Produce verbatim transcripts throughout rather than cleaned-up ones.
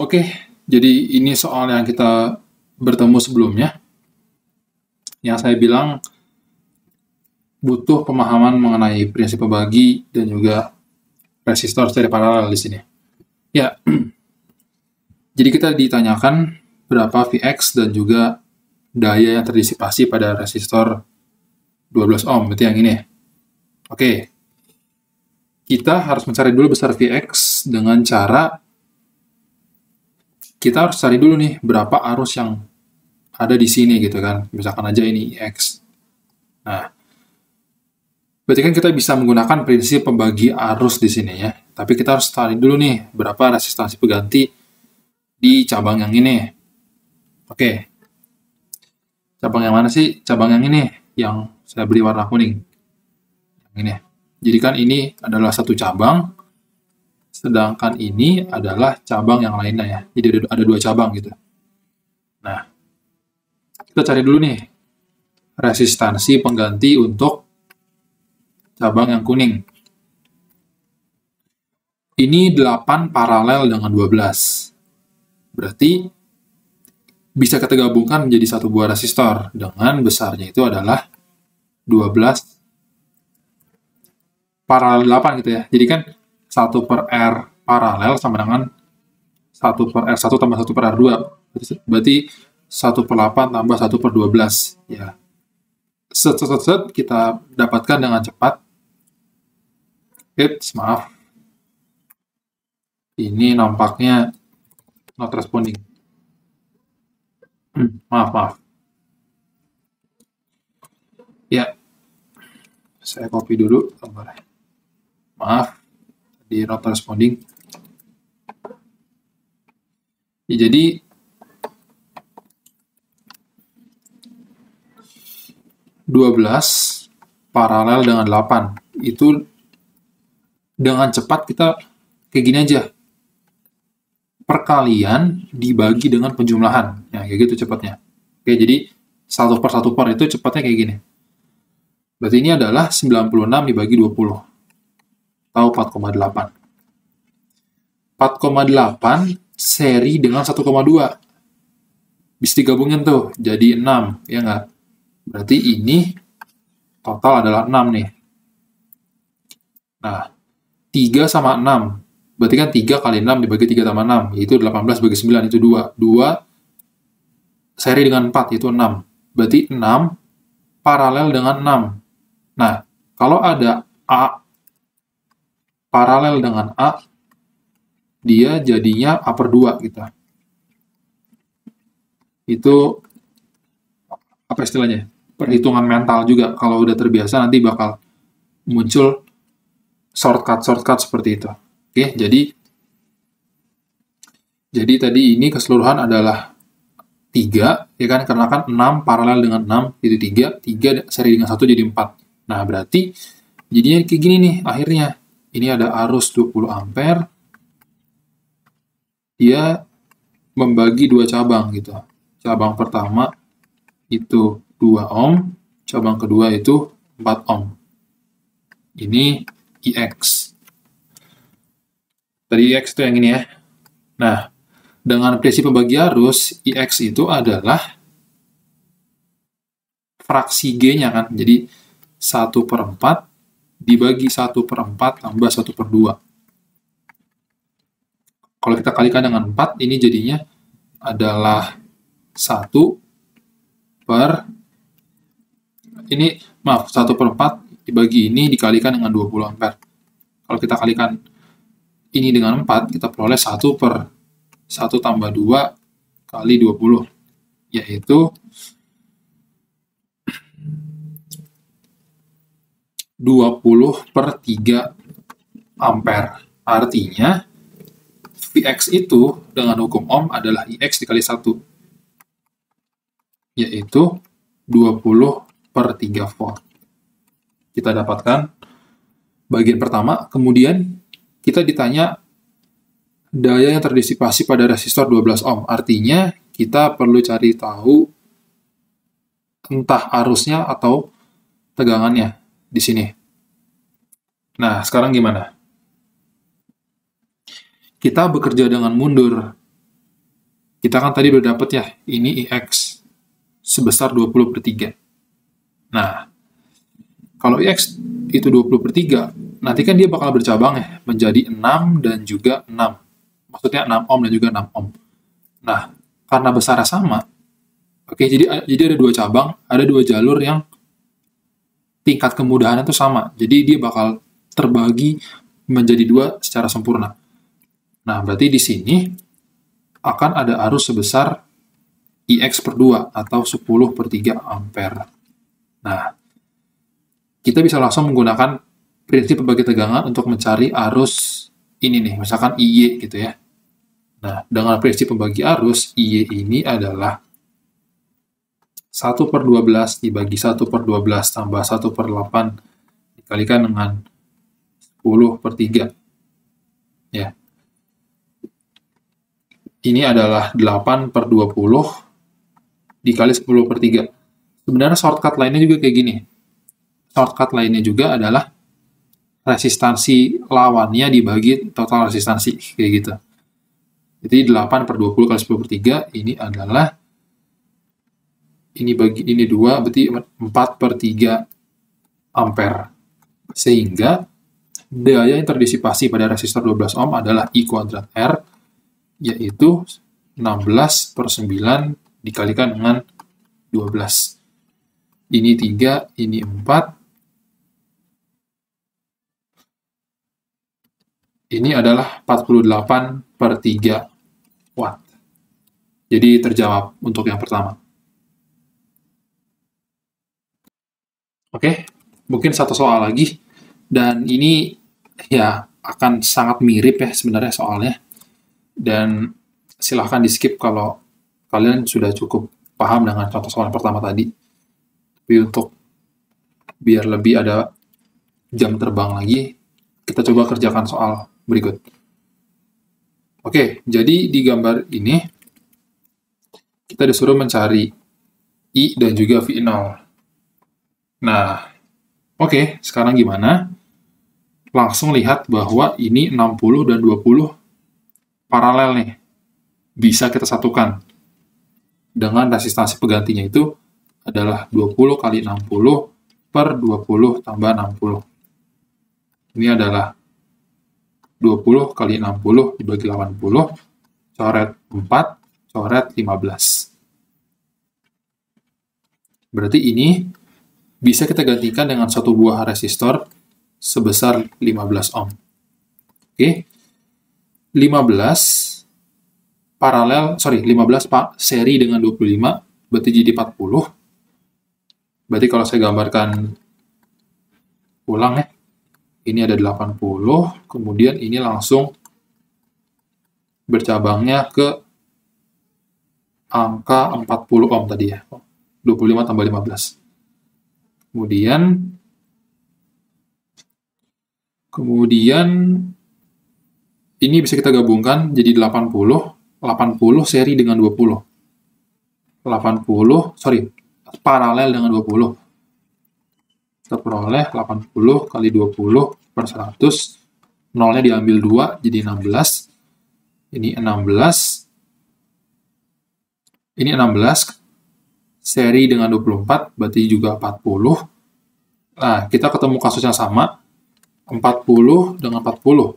Oke, jadi ini soal yang kita bertemu sebelumnya. Yang saya bilang butuh pemahaman mengenai prinsip pembagi dan juga resistor seri paralel di sini. Ya, jadi kita ditanyakan berapa Vx dan juga daya yang terdisipasi pada resistor dua belas ohm, itu yang ini. Oke, kita harus mencari dulu besar Vx dengan cara kita harus cari dulu nih berapa arus yang ada di sini gitu kan. Misalkan aja ini Ix. Nah, berarti kan kita bisa menggunakan prinsip pembagi arus di sini ya. Tapi kita harus cari dulu nih berapa resistansi pengganti di cabang yang ini. Oke. Cabang yang mana sih? Cabang yang ini yang saya beri warna kuning. Yang ini. Jadi kan ini adalah satu cabang, sedangkan ini adalah cabang yang lainnya ya. Jadi ada dua cabang gitu. Nah, kita cari dulu nih resistansi pengganti untuk cabang yang kuning. Ini delapan paralel dengan dua belas. Berarti bisa kita gabungkan menjadi satu buah resistor dengan besarnya itu adalah dua belas paralel delapan gitu ya. Jadi kan satu per R paralel sama dengan satu per R satu tambah satu per R dua. Berarti satu per delapan tambah satu per dua belas. Ya. Set, set, set, set, kita dapatkan dengan cepat. Eits, maaf. Ini nampaknya not responding. Hmm, maaf, maaf. Ya. Saya copy dulu gambarnya. Maaf, di not responding. Ya, jadi dua belas paralel dengan delapan. Itu dengan cepat kita kayak gini aja. Perkalian dibagi dengan penjumlahan. Ya, kayak gitu cepatnya. Oke, jadi satu per satu per itu cepatnya kayak gini. Berarti ini adalah sembilan puluh enam dibagi dua puluh. Atau empat koma delapan. empat koma delapan seri dengan satu koma dua. Bisa digabungin tuh, jadi enam, ya nggak? Berarti ini total adalah enam nih. Nah, tiga sama enam. Berarti kan tiga kali enam dibagi tiga tambah enam, yaitu delapan belas bagi sembilan, itu dua. dua seri dengan empat, yaitu enam. Berarti enam paralel dengan enam. Nah, kalau ada A paralel dengan A, dia jadinya A per dua gitu. Itu apa istilahnya? Perhitungan mental juga. Kalau udah terbiasa nanti bakal muncul shortcut-shortcut seperti itu. Oke, jadi jadi tadi ini keseluruhan adalah tiga, ya kan? Karena kan enam paralel dengan enam, itu tiga, tiga seri dengan satu jadi empat. Nah, berarti jadinya kayak gini nih akhirnya. Ini ada arus dua puluh ampere. Dia membagi dua cabang gitu. Cabang pertama itu dua ohm, cabang kedua itu empat ohm. Ini Ix. Tadi Ix itu yang ini ya. Nah, dengan prinsip pembagi arus, Ix itu adalah fraksi G-nya kan. Jadi satu per empat dibagi satu per empat tambah satu per dua. Kalau kita kalikan dengan empat, ini jadinya adalah satu per, ini, maaf, satu per empat dibagi ini dikalikan dengan dua puluh ampere. Kalau kita kalikan ini dengan empat, kita peroleh satu per satu tambah dua kali dua puluh, yaitu dua puluh per tiga ampere. Artinya, Vx itu dengan hukum Ohm adalah Ix dikali satu, yaitu dua puluh per tiga volt. Kita dapatkan bagian pertama, kemudian kita ditanya daya yang terdisipasi pada resistor dua belas ohm. Artinya, kita perlu cari tahu entah arusnya atau tegangannya di sini. Nah, sekarang gimana? Kita bekerja dengan mundur. kita kan tadi udah dapet ya, ini I X sebesar dua puluh per tiga. Nah, kalau I X itu dua puluh per tiga, nanti kan dia bakal bercabang ya, menjadi enam dan juga enam. Maksudnya enam ohm dan juga enam ohm. Nah, karena besarnya sama, oke, jadi jadi ada dua cabang, ada dua jalur yang tingkat kemudahannya itu sama. Jadi dia bakal terbagi menjadi dua secara sempurna. Nah, berarti di sini akan ada arus sebesar I X per dua atau sepuluh per tiga ampere. Nah, kita bisa langsung menggunakan prinsip pembagi tegangan untuk mencari arus ini nih, misalkan I Y gitu ya. Nah, dengan prinsip pembagi arus, I Y ini adalah satu per dua belas dibagi satu per dua belas tambah satu per delapan dikalikan dengan sepuluh per tiga. Ya. Ini adalah delapan per dua puluh dikali sepuluh per tiga. Sebenarnya shortcut lainnya juga kayak gini. Shortcut lainnya juga adalah resistansi lawannya dibagi total resistansi, kayak gitu. Jadi delapan per dua puluh kali sepuluh per tiga, ini adalah, ini bagi ini dua, berarti empat per tiga ampere. Sehingga daya yang terdisipasi pada resistor dua belas ohm adalah I kuadrat R, yaitu enam belas per sembilan dikalikan dengan dua belas. Ini tiga, ini empat. Ini adalah empat puluh delapan per tiga watt. Jadi terjawab untuk yang pertama. Oke, mungkin satu soal lagi. Dan ini ya akan sangat mirip ya sebenarnya soalnya. Dan silahkan di-skip kalau kalian sudah cukup paham dengan contoh soal yang pertama tadi. Tapi untuk biar lebih ada jam terbang lagi, kita coba kerjakan soal berikut. Oke, jadi di gambar ini, kita disuruh mencari I dan juga V nol. Nah, oke, sekarang gimana? Langsung lihat bahwa ini enam puluh dan dua puluh paralel nih. Bisa kita satukan. Dengan resistansi penggantinya itu adalah dua puluh kali enam puluh per dua puluh tambah enam puluh. Ini adalah dua puluh kali enam puluh dibagi delapan puluh, coret empat, coret lima belas. Berarti ini bisa kita gantikan dengan satu buah resistor sebesar lima belas ohm. Oke. lima belas paralel, sorry, lima belas pak seri dengan dua puluh lima, berarti jadi empat puluh. Berarti kalau saya gambarkan ulang ya, ini ada delapan puluh, kemudian ini langsung bercabangnya ke angka empat puluh ohm tadi ya, dua puluh lima tambah lima belas. Kemudian, kemudian ini bisa kita gabungkan jadi delapan puluh, delapan puluh seri dengan dua puluh. delapan puluh, sorry, paralel dengan dua puluh. Kita peroleh delapan puluh kali dua puluh per seratus. Nolnya diambil dua, jadi enam belas. Ini enam belas. Ini enam belas. Seri dengan dua puluh empat, berarti juga empat puluh. Nah, kita ketemu kasus yang sama. empat puluh dengan empat puluh.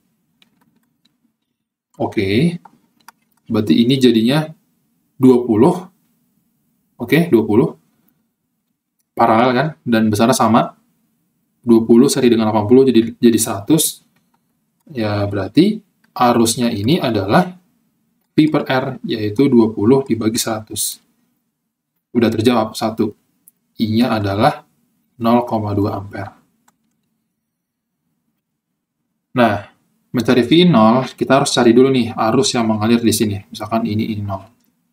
Oke. Berarti ini jadinya dua puluh. Oke, dua puluh. Paralel kan? Dan besarnya sama. dua puluh seri dengan delapan puluh jadi jadi seratus. Ya, berarti arusnya ini adalah P per R, yaitu dua puluh dibagi seratus. Udah terjawab, satu. I-nya adalah nol koma dua ampere. Nah, mencari V nol, kita harus cari dulu nih arus yang mengalir di sini. Misalkan ini I nol.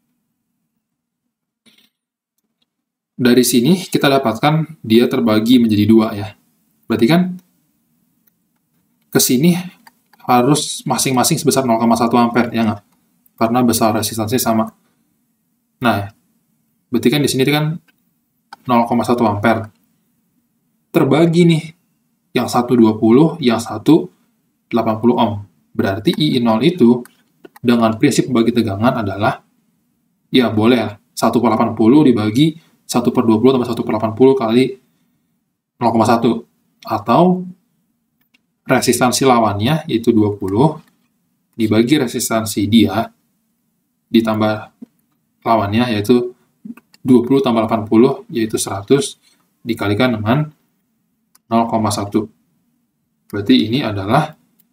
Dari sini kita dapatkan dia terbagi menjadi dua ya. Berarti kan ke sini harus masing-masing sebesar nol koma satu ampere, ya nggak? Karena besar resistansinya sama. Nah, berarti kan di sini kan nol koma satu ampere. Terbagi nih, yang satu dua puluh, yang satu delapan puluh ohm. Berarti I nol itu dengan prinsip pembagi tegangan adalah, ya boleh satu per delapan puluh dibagi satu per dua puluh tambah satu per delapan puluh kali nol koma satu. Atau resistansi lawannya, yaitu dua puluh, dibagi resistansi dia, ditambah lawannya, yaitu dua puluh tambah delapan puluh, yaitu seratus, dikalikan dengan nol koma satu. Berarti ini adalah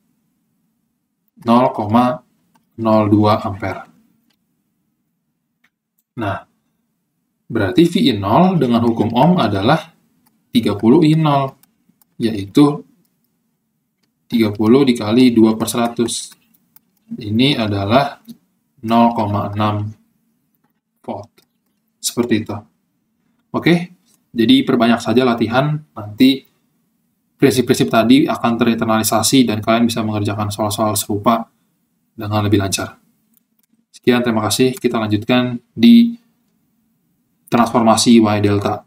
nol koma nol dua ampere. Nah, berarti V I nol dengan hukum Ohm adalah tiga puluh I nol, yaitu tiga puluh dikali dua per seratus. Ini adalah nol koma enam volt. Seperti itu. Oke, jadi perbanyak saja latihan, nanti prinsip-prinsip tadi akan terinternalisasi dan kalian bisa mengerjakan soal-soal serupa dengan lebih lancar. Sekian, terima kasih. Kita lanjutkan di transformasi Y delta.